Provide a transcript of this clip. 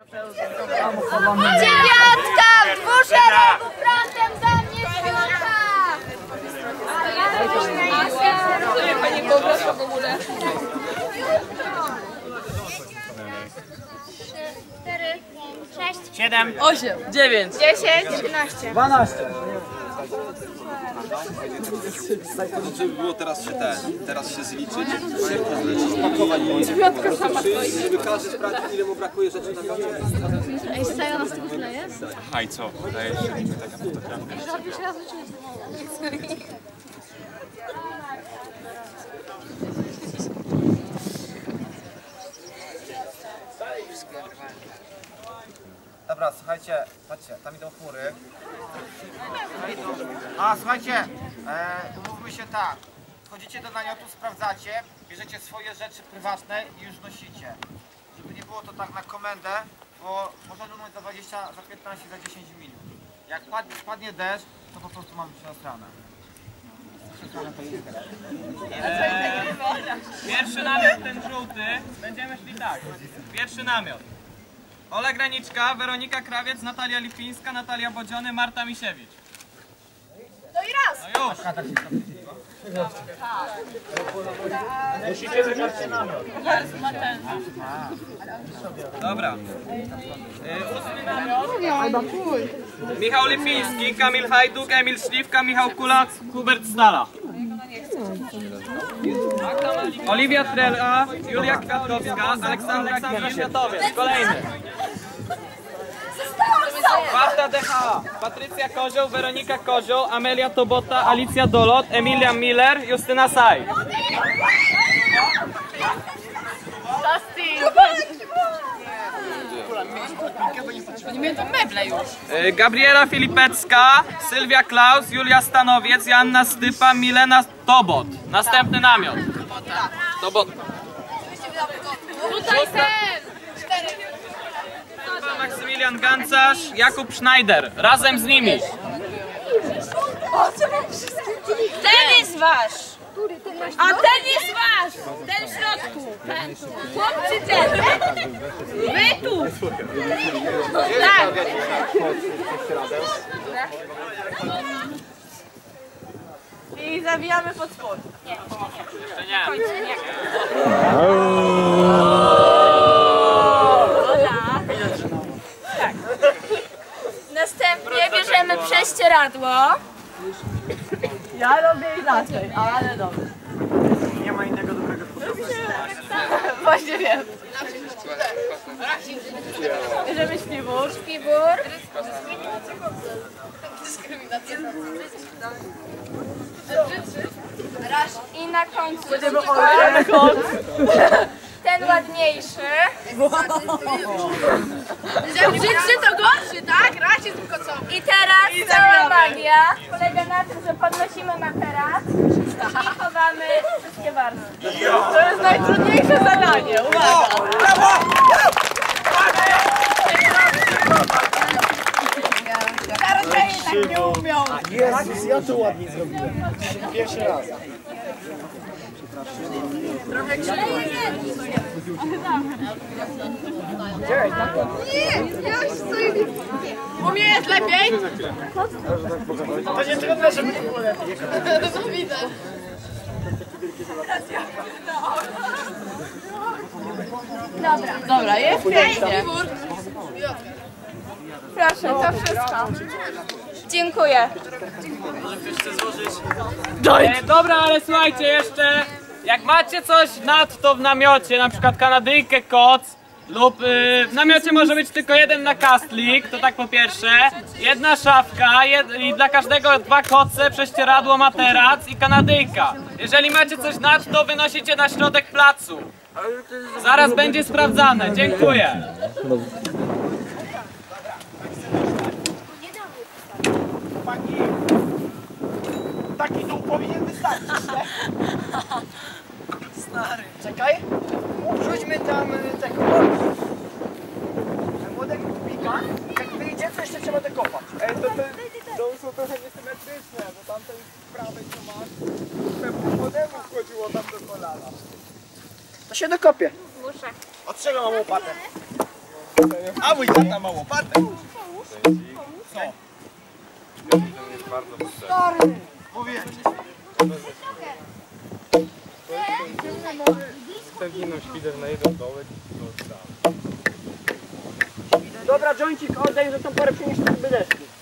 Dziewiątka w dwuszeregu frontem za mnie sobie pani wyobraża w ogóle. 4, 6, 7, 8, 9, 10, 11. 12. Żeby było teraz się zliczyć, spakować żeby każdy sprawdził, ile mu brakuje rzeczy na górze. Ej, stają nas tego kleje? Aha, i co? Wydaje się, że taka fotografia. Dobra, słuchajcie, patrzcie, tam idą chmury. A słuchajcie, umówmy się tak. Wchodzicie do namiotu, sprawdzacie, bierzecie swoje rzeczy prywatne i już nosicie. Żeby nie było to tak na komendę, bo może lunąć za 20, za 15, za 10 minut. Jak spadnie deszcz, to po prostu mamy przestranę. Pierwszy namiot, ten żółty, będziemy szli tak. Pierwszy namiot. Ola Graniczka, Weronika Krawiec, Natalia Lipińska, Natalia Bodziony, Marta Misiewicz. No i raz. No już. Musicie wybrać namiot. Dobra. Ósmy namiot. Michał Lipiński, Kamil Hajduk, Emil Śliwka, Michał Kula, Hubert Stala. Oliwia Trela, Julia Kwiatkowska, Aleksandra Światowiec. Kolejny. Marta DH, Patrycja Kozioł, Weronika Kozioł, Amelia Tobota, Alicja Dolot, Emilia Miller, Justyna Saj. nie miałem to meble już. Gabriela Filipecka, Sylwia Klaus, Julia Stanowiec, Joanna Stypa, Milena Tobot. Następny namiot. Tobot. Tutaj ten! Maksymilian Gancarz, Jakub Schneider. Razem z nimi. Ten jest wasz! A ten jest wasz! Ten w środku! Ten. Chłopcy ten! Wy tu! Tak! I zawijamy pod spód. Jeszcze nie. Tak. Następnie bierzemy prześcieradło. Ja robię inaczej, ale dobrze. Nie ma innego dobrego sposobu. Właśnie wiem. Bierzemy śpiwór. Śpiwór. I na końcu ten ładniejszy. Brzydszy to gorszy, tak? Raz jest tylko co. I teraz cała magia polega na tym, że podnosimy materac i chowamy wszystkie warstwy. To jest najtrudniejsze zadanie, uwaga! Starożytni tak nie umiał. Jezus, ja to ładnie zrobiłem. Pierwszy raz. Umiesz lepiej? To nie trudno, żeby nie było lepiej. To widzę. Dobra, jest pięknie. Proszę, to wszystko. Dziękuję. Dobra, ale słuchajcie jeszcze. Jak macie coś nadto w namiocie, na przykład kanadyjkę koc, lub w namiocie może być tylko jeden nakastlik, to tak po pierwsze. Jedna szafka i dla każdego 2 koce, prześcieradło, materac i kanadyjka. Jeżeli macie coś nadto, wynosicie na środek placu. Zaraz będzie sprawdzane. Dziękuję. Taki dół powinien wystarczyć, nie? Stary. Czekaj. Wrzućmy tam tego. Młodego kubika. Jak wyjdzie, to jeszcze trzeba dokopać. To są trochę niesymetryczne, bo tamten z prawej co masz, temu młodemu wchodziło tam do kolana. To się dokopie. Muszę. Od czego mam łopatę? A mój tata ma łopatę. Co? Mówię. Dobra, jointik, oddaj, że tą porę przynieść do bydeczki.